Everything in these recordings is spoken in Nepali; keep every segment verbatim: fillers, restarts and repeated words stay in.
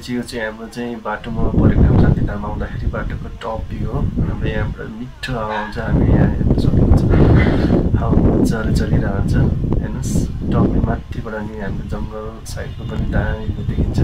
गाइज यो चाहिँ हाम्रो चाहिँ बाटोमा परेको हो शान्तिधाम आउँदाखेरि बाटोको टप भ्यू हो। हाम्रो यहाँबाट मिठो हावा आउँछ, हामी यहाँ हेर्न सकिन्छ। हावा मजाले चलिरहन्छ। हेर्नुहोस् टपले माथिबाट नि हाम्रो जङ्गल साइडको पनि दामी देखिन्छ।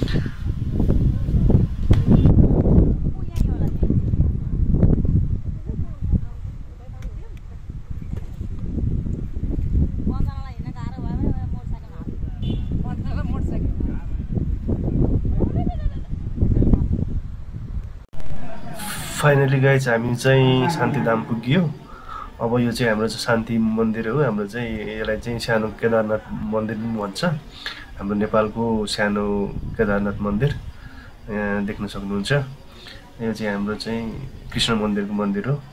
फाइनली गाइज हामी चाहिँ शान्तिधाम पुग्यो। अब यो चाहिँ हाम्रो चाहिँ शान्ति मन्दिर हो। हाम्रो चाहिँ यसलाई चाहिँ सानो केदारनाथ मन्दिर पनि भन्छ। हाम्रो नेपालको सानो केदारनाथ मन्दिर यहाँ देख्न सक्नुहुन्छ। यो चाहिँ हाम्रो चाहिँ कृष्ण मन्दिरको मन्दिर हो।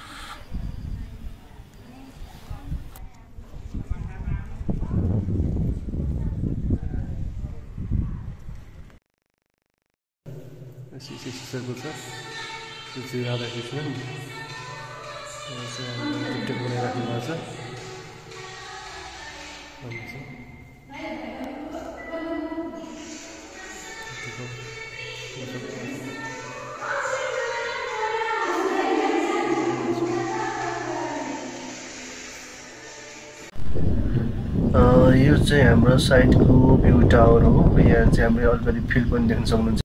यो चाहिँ राधा कृष्ण टिकटक बनाइराख्नु भएको छ। यो चाहिँ हाम्रो साइडको भ्यू टावर हो। यहाँ चाहिँ हामीले अलिकति फिल्ड पनि देख्न सक्नुहुन्छ।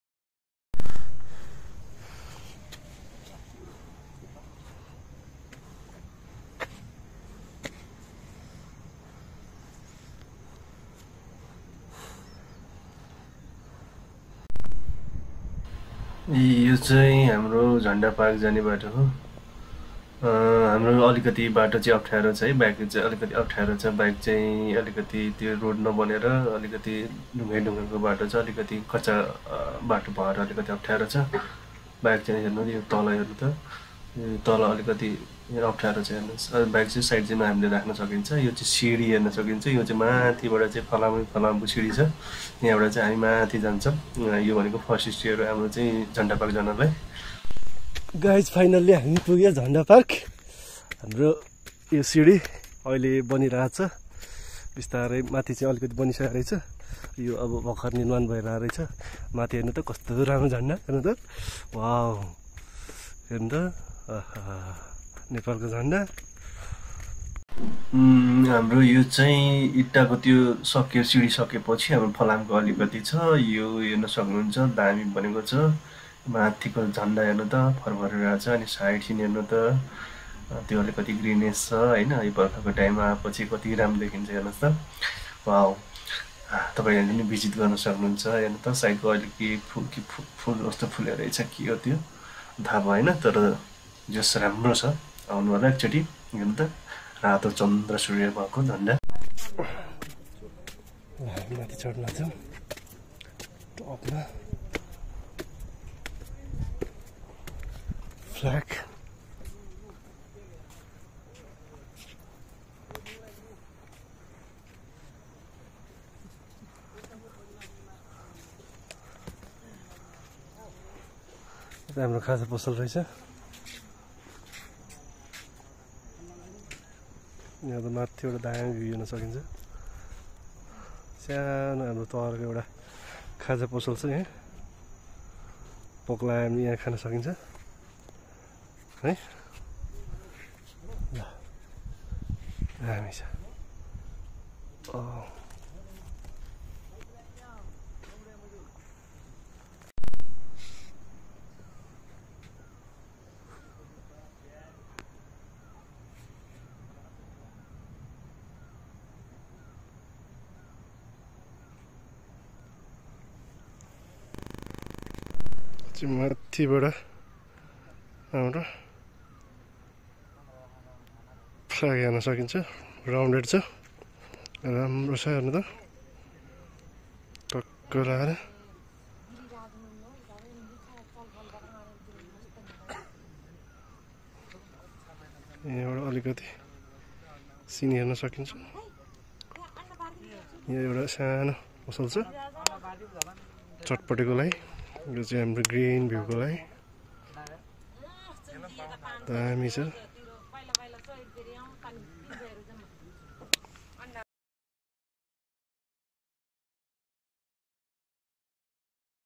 यो चाहिँ हाम्रो झन्डा पार्क जाने बाटो हो। हाम्रो अलिकति बाटो चाहिँ अप्ठ्यारो छ है, बाइक चाहिँ अलिकति अप्ठ्यारो छ। बाइक चाहिँ अलिकति त्यो रोड नबनेर अलिकति ढुङ्गै ढुङ्गाको बाटो छ, अलिकति कच्चा बाटो भएर अलिकति अप्ठ्यारो छ। बाइक चाहिँ हेर्नु यो तल हेर्नु त, यो तल अलिकति अप्ठ्यारो छ हेर्नुहोस्। बाइक चाहिँ साइड चाहिँ हामीले राख्न सकिन्छ। यो चाहिँ सिडी हेर्न सकिन्छ। यो चाहिँ माथिबाट चाहिँ फलामु फलामको सिडी छ। यहाँबाट चाहिँ हामी माथि जान्छौँ। यो भनेको फर्स्ट स्टेयर हो हाम्रो चाहिँ झन्डा पार्क जानलाई। गाइज फाइनल्ली हामी पुग्यो झन्डा पार्क। हाम्रो यो सिडी अहिले बनिरहेछ बिस्तारै। माथि चाहिँ अलिकति बनिसकेको रहेछ। यो अब भर्खर निर्माण भइरहेको रहेछ। माथि हेर्नु त कस्तो राम्रो झन्डा हेर्नु त। वाउ हेर्नु त, नेपालको झन्डा। हाम्रो यो चाहिँ इट्टाको त्यो सक्यो, सिडी सकेपछि हाम्रो फलामको अलिकति छ। यो हेर्न सक्नुहुन्छ दामी बनेको छ। माथिको झन्डा हेर्नु त फरफरिरहेको छ। अनि साइड सिन हेर्नु त त्यो अलिकति ग्रिनेस छ होइन। यो बर्खाको टाइममा आएपछि कति राम्रो देखिन्छ हेर्नुहोस् त। वाउ तपाईँहरूले पनि भिजिट गर्न सक्नुहुन्छ। हेर्नु त साइडको अलिकति फुल कि फुल कस्तो फुलेर रहेछ के हो त्यो थाहा भएन, तर जस राम्रो छ। आउनु होला एकचोटि हेर्नु त, रातो चन्द्र सूर्य भएको झन्डा। माथि चढ्न जाउँ टपमा। फ्ल्याग हाम्रो खाजा पसल रहेछ। यहाँ त माथिबाट दामी भ्यू हेर्न सकिन्छ। सानो हाम्रो तलको एउटा खाजा पसल छ। यहाँ पोक्ला हामी यहाँ खान सकिन्छ है। ल दामी छ। माथिबाट हाम्रो फ्ल्याग हेर्न सकिन्छ। राउन्डेड छ, राम्रो छ हेर्नु त। टक्क लगाएर यहाँबाट अलिकति सिन हेर्न सकिन्छ। यहाँ एउटा सानो पसल छ चटपटेको लागि। यो चाहिँ हाम्रो ग्रिन भ्यूको लागि दामी छ।